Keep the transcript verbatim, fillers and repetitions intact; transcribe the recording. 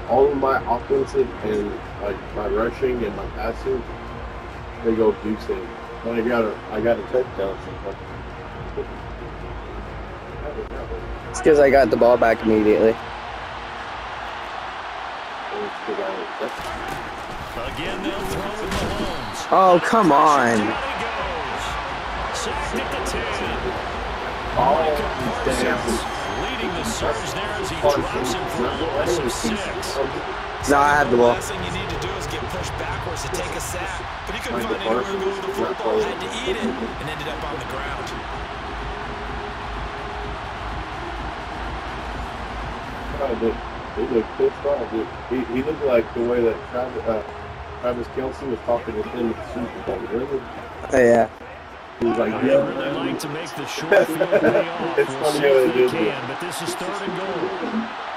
all of my offensive and like my rushing and my passing, they go goose-egg. But I got a, I got a touchdown. So It's because I got the ball back immediately. Again, they'll throw with Mahomes. Oh, come on. Sacked at the ten. Oh, Parsons leading the surge there as he drops him for a loss of six. No, I have the ball. The last thing you need to do is get pushed backwards to take a sack. But he couldn't find anywhere to go with the football, had to eat it, and ended up on the ground. He looked pissed off, dude. He, he looked like the way that Travis, uh, Travis Kelce was talking to him at the Super Bowl. Remember? Oh, yeah. He was like, They yeah. really like to make the short field pay off. It's We'll funny see how if they they did can, that. but this is third and goal.